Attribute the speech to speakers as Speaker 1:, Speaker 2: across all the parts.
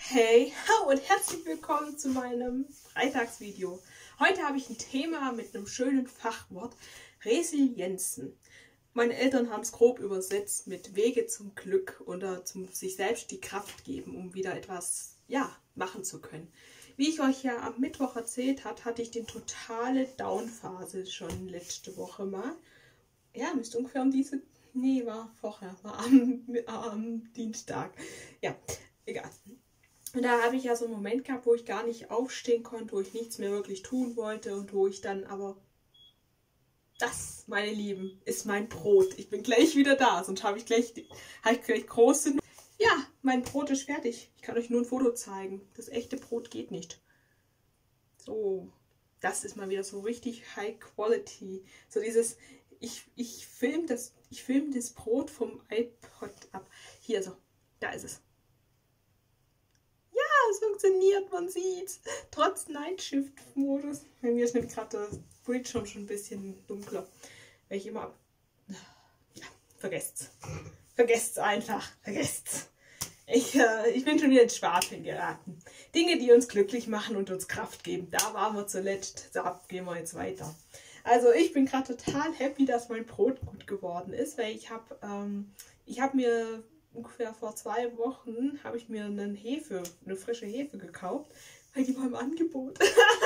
Speaker 1: Hey und herzlich willkommen zu meinem Freitagsvideo. Heute habe ich ein Thema mit einem schönen Fachwort, Resilienzen. Meine Eltern haben es grob übersetzt mit Wege zum Glück oder zum sich selbst die Kraft geben, um wieder etwas machen zu können. Wie ich euch ja am Mittwoch erzählt habe, hatte ich die totale Down-Phase schon letzte Woche mal. Ja, müsste ungefähr um diese... Nee, war vorher, war am Dienstag. Ja, egal. Und da habe ich ja so einen Moment gehabt, wo ich gar nicht aufstehen konnte, wo ich nichts mehr wirklich tun wollte und wo ich dann aber... Das, meine Lieben, ist mein Brot. Ich bin gleich wieder da, sonst habe ich gleich große... Ja, mein Brot ist fertig. Ich kann euch nur ein Foto zeigen. Das echte Brot geht nicht. So, das ist mal wieder so richtig High Quality. So dieses... Ich filme das Brot vom iPod ab. Hier so, da ist es. Ja, es funktioniert, man sieht's. Trotz Night-Shift-Modus. Bei mir ist nämlich gerade das Bildschirm schon ein bisschen dunkler. Weil ich immer... Ja, vergesst's. Vergesst's einfach. Vergesst's. Ich bin schon wieder ins Schwafeln geraten. Dinge, die uns glücklich machen und uns Kraft geben. Da waren wir zuletzt. Da gehen wir jetzt weiter. Also ich bin gerade total happy, dass mein Brot gut geworden ist, weil ich habe mir ungefähr vor 2 Wochen habe ich mir eine frische Hefe gekauft, weil die war im Angebot.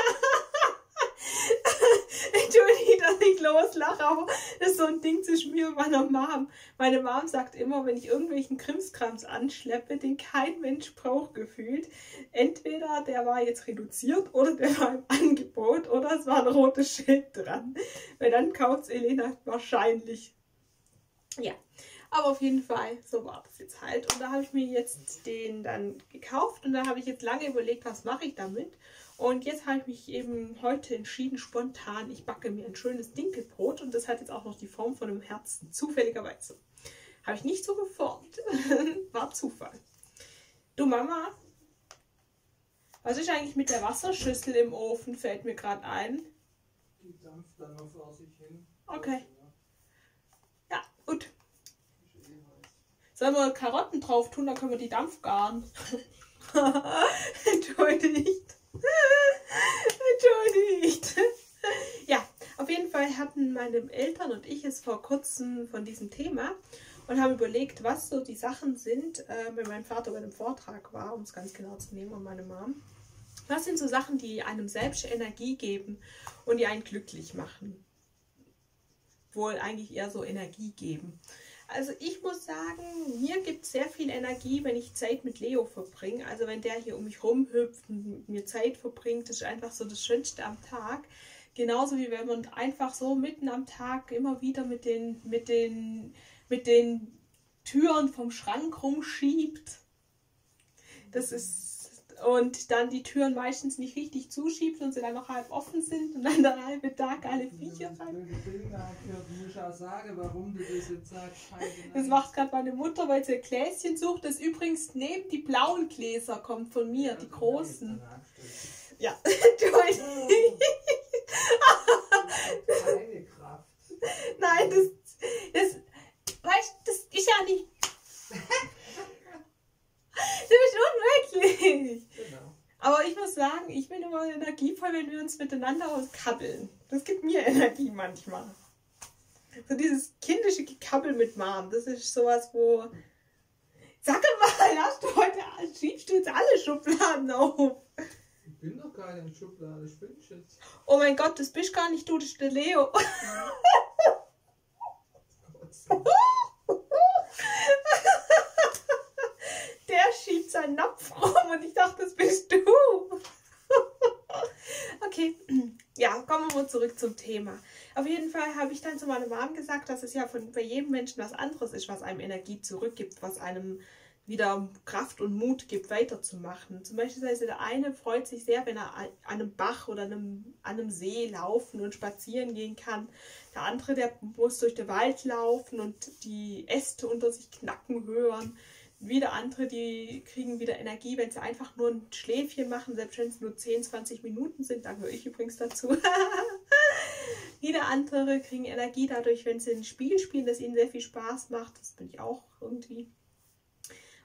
Speaker 1: Entschuldigung, dass ich loslache, aber das ist so ein Ding zwischen mir und meiner Mom. Meine Mom sagt immer, wenn ich irgendwelchen Krimskrams anschleppe, den kein Mensch braucht gefühlt, entweder der war jetzt reduziert oder der war im Angebot oder es war ein rotes Schild dran. Weil dann kauft es Elena wahrscheinlich. Ja, aber auf jeden Fall, so war das jetzt halt. Und da habe ich mir jetzt den dann gekauft und da habe ich jetzt lange überlegt, was mache ich damit. Und jetzt habe ich mich eben heute entschieden, spontan, ich backe mir ein schönes Dinkelbrot und das hat jetzt auch noch die Form von einem Herzen, zufälligerweise. Habe ich nicht so geformt, war Zufall. Du Mama, was ist eigentlich mit der Wasserschüssel im Ofen, fällt mir gerade ein.
Speaker 2: Die dampft dann noch vor sich hin.
Speaker 1: Okay. Ja, gut. Sollen wir Karotten drauf tun, dann können wir die Dampfgaren. Entschuldigt. Entschuldigt. Ja, auf jeden Fall hatten meine Eltern und ich es vor kurzem von diesem Thema und haben überlegt, was so die Sachen sind, wenn mein Vater bei dem Vortrag war, um es ganz genau zu nehmen, und meine Mom. Was sind so Sachen, die einem selbst Energie geben und die einen glücklich machen? Wohl eigentlich eher so Energie geben. Also ich muss sagen, mir gibt es sehr viel Energie, wenn ich Zeit mit Leo verbringe. Also wenn der hier um mich rumhüpft und mit mir Zeit verbringt, das ist einfach so das Schönste am Tag. Genauso wie wenn man einfach so mitten am Tag immer wieder mit den Türen vom Schrank rumschiebt. Das ist... Und dann die Türen meistens nicht richtig zuschiebt und sie dann noch halb offen sind und dann der halbe Tag alle Viecher rein.
Speaker 2: Du musst auch sagen, warum du das jetzt sagst.
Speaker 1: Das macht gerade meine Mutter, weil sie ein Gläschen sucht, das übrigens neben die blauen Gläser kommt von mir, die großen. Ja, Entschuldigung.
Speaker 2: Keine Kraft.
Speaker 1: Nein, das ist ja nicht... Du bist unmöglich. Genau. Aber ich muss sagen, ich bin immer energievoll, wenn wir uns miteinander auskabbeln. Das gibt mir Energie manchmal. So dieses kindische Gekabbel mit Mom, das ist sowas, wo... Sag mal, schiebst du jetzt alle Schubladen auf?
Speaker 2: Ich bin doch gar nicht in Schublade, ich bin jetzt.
Speaker 1: Oh mein Gott, das bist gar nicht du, das ist der Leo. Der schiebt seinen Napf rum und ich dachte, das bist du. Okay, ja, kommen wir mal zurück zum Thema. Auf jeden Fall habe ich dann zu meiner Mom gesagt, dass es ja bei jedem Menschen was anderes ist, was einem Energie zurückgibt, was einem wieder Kraft und Mut gibt, weiterzumachen. Zum Beispiel der eine freut sich sehr, wenn er an einem Bach oder an einem See laufen und spazieren gehen kann. Der andere, der muss durch den Wald laufen und die Äste unter sich knacken hören. Wieder andere, die kriegen wieder Energie, wenn sie einfach nur ein Schläfchen machen, selbst wenn es nur 10, 20 Minuten sind, da gehöre ich übrigens dazu. Wieder andere kriegen Energie dadurch, wenn sie ein Spiel spielen, das ihnen sehr viel Spaß macht. Das bin ich auch irgendwie.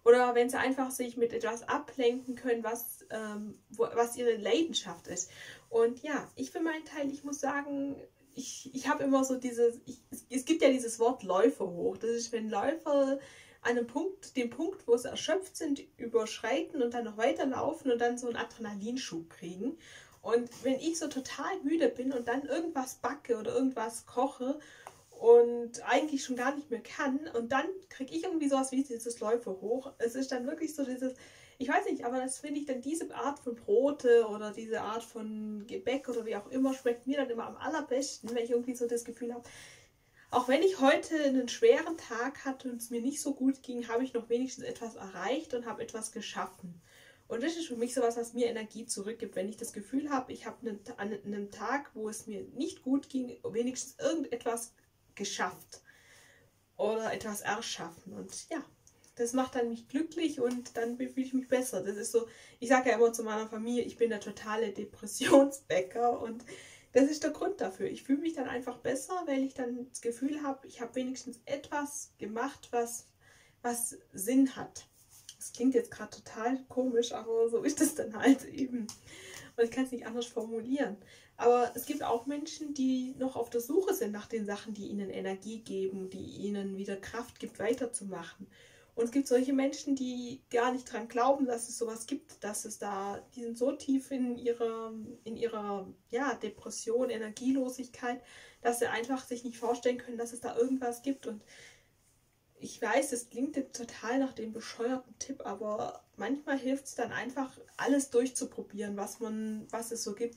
Speaker 1: Oder wenn sie einfach sich mit etwas ablenken können, was ihre Leidenschaft ist. Und ja, ich für meinen Teil, ich muss sagen, ich habe immer so es gibt ja dieses Wort Läufer hoch. Das ist, wenn Läufer an einem Punkt, den Punkt, wo sie erschöpft sind, überschreiten und dann noch weiterlaufen und dann so einen Adrenalinschub kriegen. Und wenn ich so total müde bin und dann irgendwas backe oder irgendwas koche und eigentlich schon gar nicht mehr kann und dann kriege ich irgendwie sowas wie dieses Läufer hoch. Es ist dann wirklich so dieses, ich weiß nicht, aber das finde ich dann, diese Art von Brote oder diese Art von Gebäck oder wie auch immer, schmeckt mir dann immer am allerbesten, wenn ich irgendwie so das Gefühl habe, auch wenn ich heute einen schweren Tag hatte und es mir nicht so gut ging, habe ich noch wenigstens etwas erreicht und habe etwas geschaffen. Und das ist für mich sowas, was mir Energie zurückgibt, wenn ich das Gefühl habe, ich habe an einem Tag, wo es mir nicht gut ging, wenigstens irgendetwas geschafft oder etwas erschaffen. Und ja, das macht dann mich glücklich und dann fühle ich mich besser. Das ist so, ich sage ja immer zu meiner Familie, ich bin der totale Depressionsbäcker und das ist der Grund dafür. Ich fühle mich dann einfach besser, weil ich dann das Gefühl habe, ich habe wenigstens etwas gemacht, was Sinn hat. Das klingt jetzt gerade total komisch, aber so ist es dann halt eben. Und ich kann es nicht anders formulieren. Aber es gibt auch Menschen, die noch auf der Suche sind nach den Sachen, die ihnen Energie geben, die ihnen wieder Kraft gibt, weiterzumachen. Und es gibt solche Menschen, die gar nicht dran glauben, dass es sowas gibt, die sind so tief in ihrer ja, Depression, Energielosigkeit, dass sie einfach sich nicht vorstellen können, dass es da irgendwas gibt. Und ich weiß, es klingt jetzt total nach dem bescheuerten Tipp, aber manchmal hilft es dann einfach, alles durchzuprobieren, was es so gibt.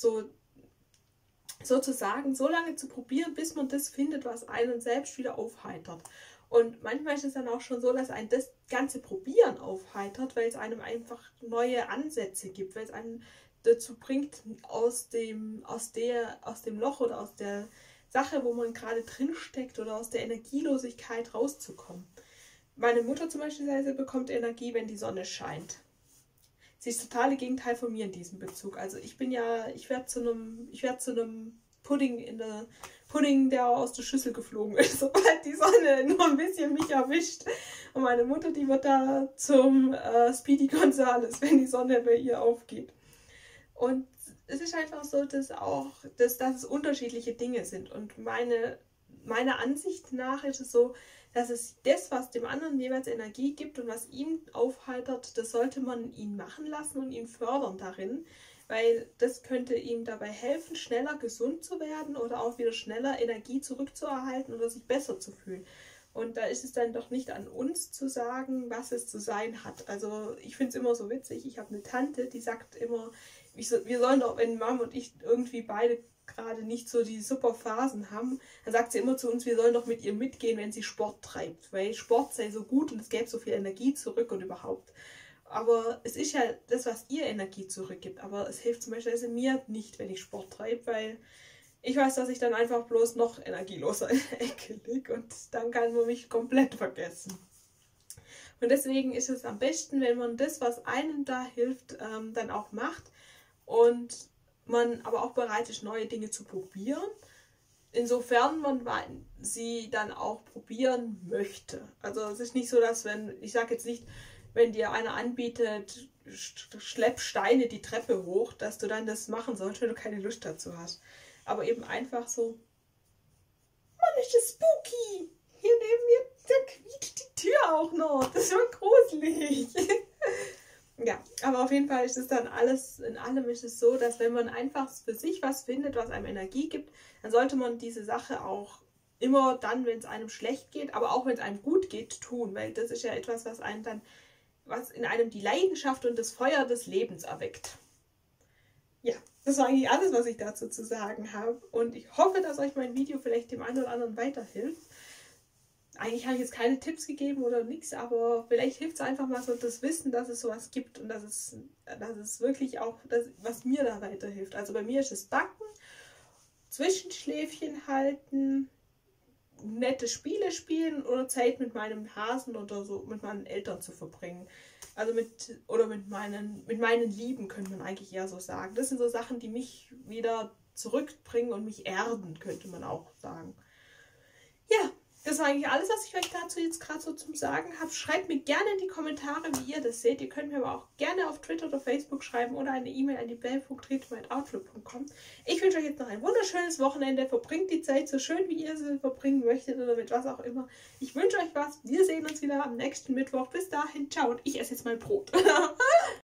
Speaker 1: Sozusagen so lange zu probieren, bis man das findet, was einen selbst wieder aufheitert. Und manchmal ist es dann auch schon so, dass einen das ganze Probieren aufheitert, weil es einem einfach neue Ansätze gibt, weil es einen dazu bringt, aus dem Loch oder aus der Sache, wo man gerade drin steckt oder aus der Energielosigkeit rauszukommen. Meine Mutter zum Beispiel bekommt Energie, wenn die Sonne scheint. Sie ist das totale Gegenteil von mir in diesem Bezug. Also ich werde zu einem Pudding, der aus der Schüssel geflogen ist, sobald die Sonne nur ein bisschen mich erwischt. Und meine Mutter, die wird da zum Speedy Gonzales, wenn die Sonne bei ihr aufgeht. Und es ist einfach so, dass es unterschiedliche Dinge sind. Und meiner Ansicht nach ist es so, dass es das, was dem anderen jeweils Energie gibt und was ihn aufheitert, das sollte man ihn machen lassen und ihn fördern darin, weil das könnte ihm dabei helfen, schneller gesund zu werden oder auch wieder schneller Energie zurückzuerhalten oder sich besser zu fühlen. Und da ist es dann doch nicht an uns zu sagen, was es zu sein hat. Also ich finde es immer so witzig. Ich habe eine Tante, die sagt immer, wir sollen doch, wenn Mama und ich irgendwie beide gerade nicht so die super Phasen haben, dann sagt sie immer zu uns, wir sollen doch mit ihr mitgehen, wenn sie Sport treibt, weil Sport sei so gut und es gäbe so viel Energie zurück und überhaupt. Aber es ist ja das, was ihr Energie zurückgibt, aber es hilft zum Beispiel mir nicht, wenn ich Sport treibe, weil ich weiß, dass ich dann einfach bloß noch energieloser in der Ecke liege und dann kann man mich komplett vergessen. Und deswegen ist es am besten, wenn man das, was einem da hilft, dann auch macht und man aber auch bereit ist, neue Dinge zu probieren, insofern man sie dann auch probieren möchte. Also es ist nicht so, dass ich sage jetzt nicht, wenn dir einer anbietet, schlepp Steine die Treppe hoch, dass du dann das machen sollst, wenn du keine Lust dazu hast. Aber eben einfach so, Mann, ist das spooky! Hier neben mir, da quietscht die Tür auch noch. Das ist schon gruselig. Ja, aber auf jeden Fall ist es dann in allem ist es so, dass wenn man einfach für sich was findet, was einem Energie gibt, dann sollte man diese Sache auch immer dann, wenn es einem schlecht geht, aber auch wenn es einem gut geht, tun. Weil das ist ja etwas, was in einem die Leidenschaft und das Feuer des Lebens erweckt. Ja, das war eigentlich alles, was ich dazu zu sagen habe. Und ich hoffe, dass euch mein Video vielleicht dem einen oder anderen weiterhilft. Eigentlich habe ich jetzt keine Tipps gegeben oder nichts, aber vielleicht hilft es einfach mal so das Wissen, dass es sowas gibt und dass es wirklich auch das, was mir da weiterhilft. Also bei mir ist es Backen, Zwischenschläfchen halten, nette Spiele spielen oder Zeit mit meinem Hasen oder so mit meinen Eltern zu verbringen. Also mit meinen Lieben, könnte man eigentlich eher so sagen. Das sind so Sachen, die mich wieder zurückbringen und mich erden, könnte man auch sagen. Ja, Das war eigentlich alles, was ich euch dazu jetzt gerade so zum Sagen habe. Schreibt mir gerne in die Kommentare, wie ihr das seht. Ihr könnt mir aber auch gerne auf Twitter oder Facebook schreiben oder eine E-Mail an die bell.retro@outlook.com. Ich wünsche euch jetzt noch ein wunderschönes Wochenende. Verbringt die Zeit so schön, wie ihr sie verbringen möchtet oder mit was auch immer. Ich wünsche euch was. Wir sehen uns wieder am nächsten Mittwoch. Bis dahin, ciao. Und ich esse jetzt mein Brot.